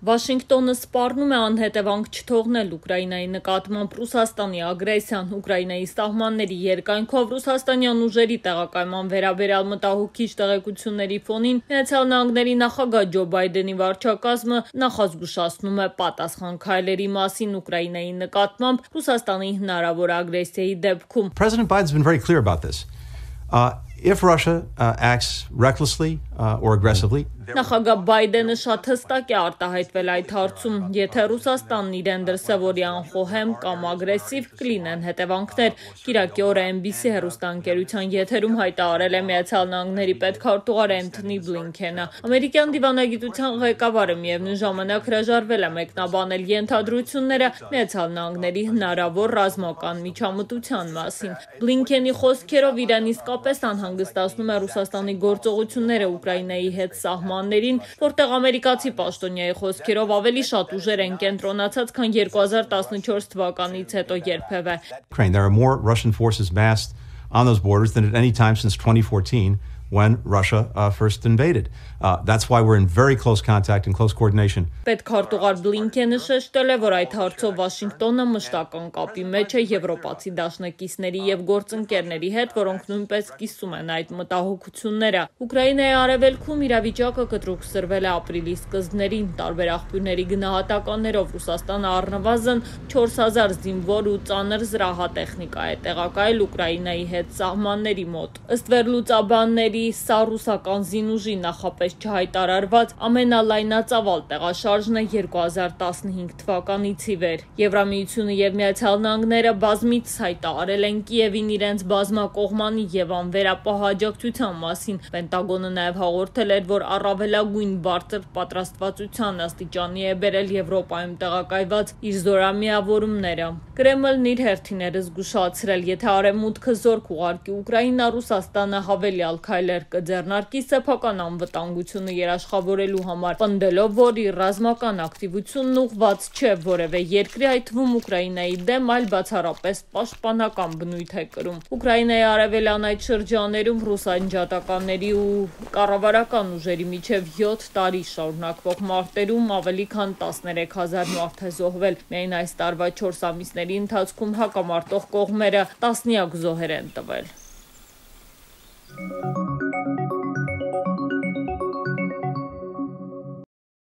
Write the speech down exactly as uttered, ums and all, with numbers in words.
Վաշինգտոնը սպառնում է անհետևանք չթողնել Ուկրաինայի նկատմամբ Ռուսաստանի ագրեսիան, Ուկրաինայի սահմանների երկայնքով ռուսաստանյան ուժերի տեղակայման վերաբերյալ մտահոգիչ տեղեկությունների ֆոնին Միացյալ Նահանգների նախագահ Ջո Բայդենի վարչակազմը նախազգուշացնում է պատասխան քայլերի մասին Ուկրաինայի նկատմամբ Ռուսաստանի հնարավոր ագրեսիայի դեպքում. President Biden's been very clear about this. Uh, if Russia uh, acts recklessly uh, or aggressively, Նախագահ Բայդենը շատ հստակ է արտահայտվել այդ հարցում. Եթե Ռուսաստանն իրեն դրսևորի անխոհեմ կամ ագրեսիվ, կլինեն հետևանքներ. Կիրակի օրը N B C հեռուստաընկերության եթերում հայտարարել է Միացյալ Նահանգների պետքարտուղար Էնթոնի Բլինքենը. Ամերիկյան դիվանագիտության ղեկավարը միևնույն ժամանակ հրաժարվել է մեկնաբանել ենթադրությունները Միացյալ Նահանգների հնարավոր ռազմական միջամտության մասին. Բլինքենի խոսքերով իրեն իսկապես անհանգստացնում է Ռուսաստանի գործողությունները Ուկրաինայի հետ սահման որտեղ ամերիկացի պաշտոնյայի խոսքերով ավելի շատ ուժեր են կենտրոնացած, քան երկու հազար տասնչորս թվականից հետո երբևէ. There are more Russian forces massed on those borders than at any time since twenty fourteen when Russia uh, first invaded. Uh, that's why we're in very close contact and close coordination. Պետքարտուղար Բլինքենը շեշտել է, որ այդ հարցով Վաշինգտոնը մշտական կապի մեջ է եվրոպացի դաշնակիցների եւ գործընկերների հետ, որոնք նույնպես կիսում են այդ մտահոգությունները. Ուկրաինայի արևելքում իրավիճակը կտրուկ սրվել է ապրիլի սկզբներին, տարբեր աղբյուրների գնահատականներով Ռուսաստանը առնվազն չորս հազար զինվոր ու ծանր զրահատեխնիկա է տեղակայել Ուկրաինայի հետ սահմանների մոտ. Ըստ վերլուծաբանների, սա ռուսական զինուժի նախապես չհայտարարված ամենալայնածավալ տեղաշարժն է երկու հազար տասնհինգ թվականից ի վեր. Եվրամիությունը եւ Միացյալ Նահանգները բազմիցս հայտարարել են Կիևին իրենց բազմակողմանի եւ անվերապահ աջակցության մասին. Պենտագոնը նաեւ հաղորդել էր, որ առավելագույն բարձր պատրաստվածության աստիճանի է բերել Եվրոպայում տեղակայված իր զորամիավորումները. Կրեմլն իր հերթին էր զգուշացրել, եթե Արևմուտքը զորք ուղարկի Ուկրաինա, Ռուսաստանը հավելյալ քայլեր կձեռնարկի սեփական անվտանգությունը երաշխավորելու համար, պնդելով, որ իր ռազմական ակտիվությունն ուղղված չէ որևէ երկրի, այդ թվում Ուկրաինայի դեմ, այլ բացառապես պաշտպանական բնույթ է կրում. Ուկրաինայի արևելյան այդ շրջաներում ռուս անջատականների ու կառավարական ուժերի միջև յոթ տարի շարունակվող մարտերում ավելի քան տասներեք հազար մարդ է զոհվել. Միայն այս տարվա չորս ամիսների ընթացքում հակամարտող կողմերը տասնյակ զոհեր են տվել.